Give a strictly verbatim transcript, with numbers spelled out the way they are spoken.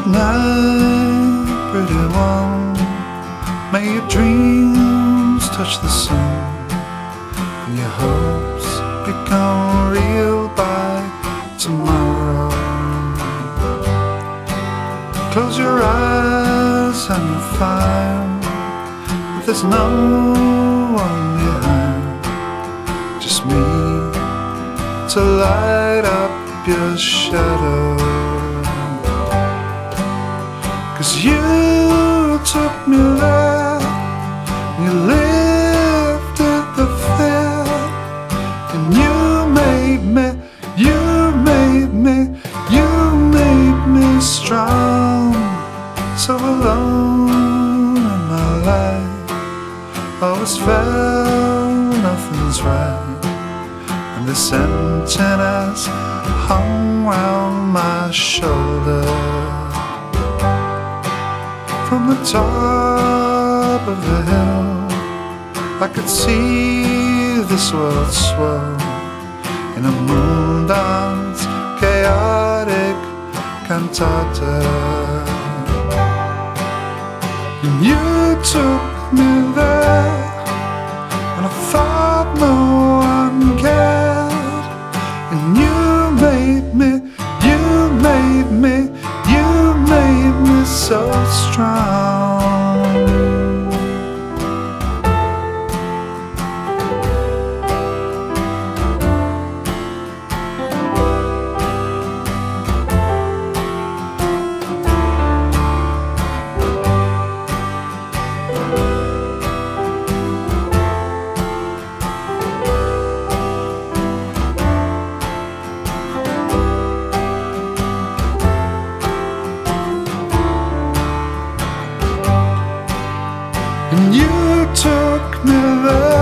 Good night, pretty one. May your dreams touch the sun and your hopes become real by tomorrow. Close your eyes and you'll find that there's no one behind, just me to light up your shadow. 'Cause you took me there, you lifted the fear, and you made me, you made me, you made me strong. So alone in my life, always felt nothing's right, and this emptiness hung round my shoulder. From the top of the hill, I could see this world swirl in a moon dance, chaotic cantata. And you took me there when I thought no one cared, and you made me, you made me, you made me so strong. And you took me there